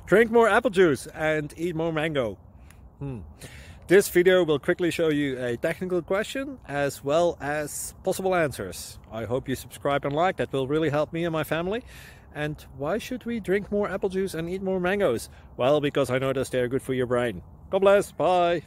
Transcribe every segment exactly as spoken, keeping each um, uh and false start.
Drink more apple juice and eat more mango. Hmm. This video will quickly show you a technical question as well as possible answers. I hope you subscribe and like, that will really help me and my family. And why should we drink more apple juice and eat more mangoes? Well, because I noticed they're good for your brain. God bless, bye!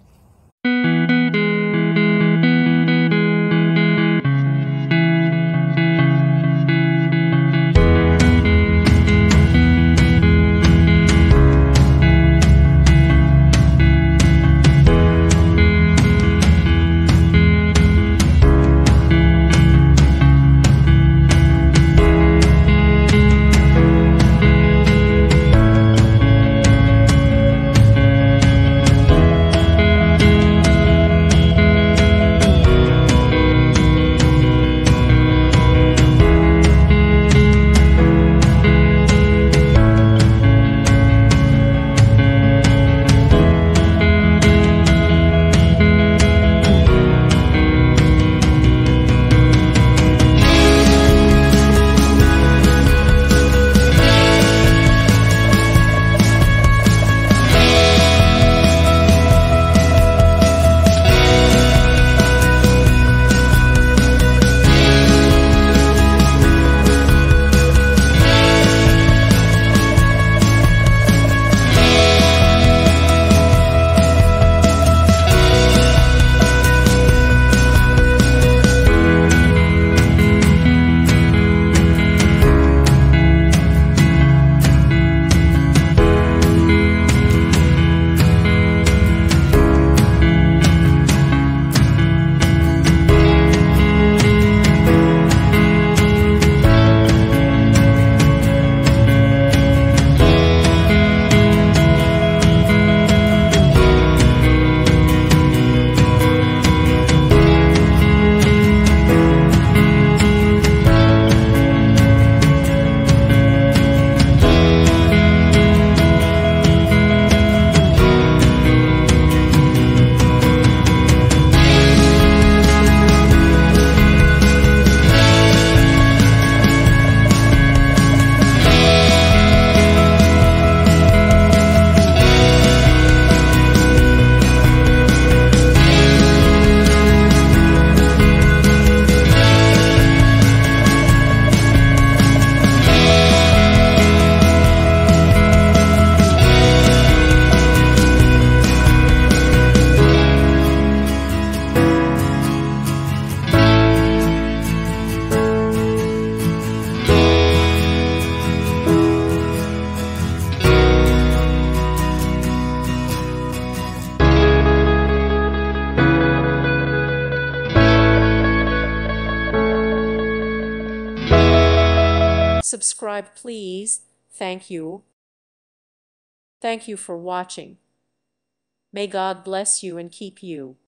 Subscribe, please. Thank you. Thank you for watching. May God bless you and keep you.